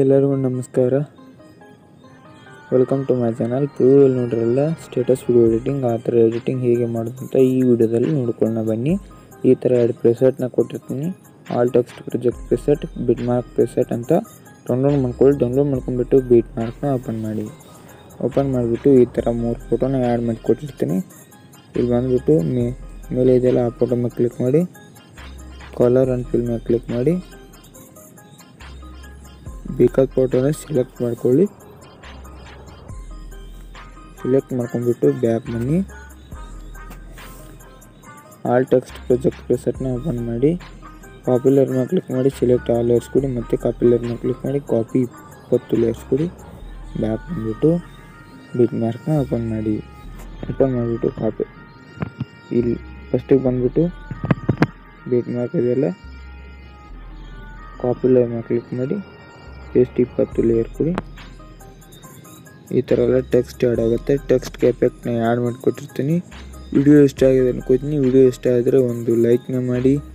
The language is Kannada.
ಎಲ್ಲರಿಗೂ ನಮಸ್ಕಾರ. Welcome to my channel. ಪ್ರಿವ್ಯೂವಲ್ಲಿ ನೋಡಿರಲ್ಲ ಸ್ಟೇಟಸ್ ವಿಡಿಯೋ ಎಡಿಟಿಂಗ್, ಆ ಥರ ಎಡಿಟಿಂಗ್ ಹೇಗೆ ಮಾಡೋದಂತ ಈ ವಿಡಿಯೋದಲ್ಲಿ ನೋಡ್ಕೊಳ್ಳೋಣ ಬನ್ನಿ. ಈ ಥರ ಎರಡು ಪ್ರೆಸೆಟ್ನ ಕೊಟ್ಟಿರ್ತೀನಿ. All text project preset, bit mark preset ಅಂತ ಡೌನ್ಲೋಡ್ ಮಾಡ್ಕೊಳ್ಳಿ. ಡೌನ್ಲೋಡ್ ಮಾಡ್ಕೊಂಡ್ಬಿಟ್ಟು ಬಿಟ್ ಮಾರ್ಕ್ನ ಓಪನ್ ಮಾಡಿಬಿಟ್ಟು ಈ ಥರ 3 ಫೋಟೋನ ಆ್ಯಡ್ ಮಾಡಿ ಕೊಟ್ಟಿರ್ತೀನಿ. ಇಲ್ಲಿ ಬಂದುಬಿಟ್ಟು ಮೇಲೆ ಇದೆಯಲ್ಲ ಆ ಫೋಟೋ ಮೇಲೆ ಕ್ಲಿಕ್ ಮಾಡಿ, ಕಲರ್ ಆ್ಯಂಡ್ ಫಿಲ್ ಮೇಲೆ ಕ್ಲಿಕ್ ಮಾಡಿ, ಬೇಕಾದ ಫೋಟೋನ ಸೆಲೆಕ್ಟ್ ಮಾಡ್ಕೊಳ್ಳಿ. ಸೆಲೆಕ್ಟ್ ಮಾಡ್ಕೊಂಡ್ಬಿಟ್ಟು ಬ್ಯಾಕ್ ಬನ್ನಿ. ಆಲ್ ಟೆಕ್ಸ್ಟ್ ಪ್ರೊಜೆಕ್ಟ್ ಪ್ರೆಸೆಟ್ನ ಓಪನ್ ಮಾಡಿ, ಕಾಪಿಲರ್ ಮೇಲೆ ಕ್ಲಿಕ್ ಮಾಡಿ, ಸೆಲೆಕ್ಟ್ ಆಲ್ ಲೇಯರ್ಸ್ ಕೊಡಿ, ಮತ್ತು ಕಾಪಿಲರ್ ಮೇಲೆ ಕ್ಲಿಕ್ ಮಾಡಿ, ಕಾಪಿ 20 ಲೇಯರ್ಸ್ ಕೊಡಿ. ಬ್ಯಾಕ್ ಬಂದುಬಿಟ್ಟು ಬಿಟ್ ಮಾರ್ಕ್ನ ಓಪನ್ ಮಾಡಿಬಿಟ್ಟು ಕಾಪಿ ಇಲ್ಲಿ ಫಸ್ಟಿಗೆ ಬಂದುಬಿಟ್ಟು ಬಿಟ್ ಮಾರ್ಕ್ ಇದೆಯಲ್ಲ ಕಾಪಿಲರ್ ಮೇಲೆ ಕ್ಲಿಕ್ ಮಾಡಿ, ಜಸ್ಟ್ 20 ಲೇಯರ್ ಕೊಡಿ. ಈ ಥರ ಎಲ್ಲ ಟೆಕ್ಸ್ಟ್ ಆ್ಯಡ್ ಆಗುತ್ತೆ. ಟೆಕ್ಸ್ಟ್ಗೆ ಎಫೆಕ್ಟ್ನ ಆ್ಯಡ್ ಮಾಡಿಕೊಟ್ಟಿರ್ತೀನಿ. ವಿಡಿಯೋ ಇಷ್ಟ ಆಗಿದೆ ಅನ್ಕೋತೀನಿ. ವಿಡಿಯೋ ಇಷ್ಟ ಆದರೆ ಒಂದು ಲೈಕ್ನ ಮಾಡಿ.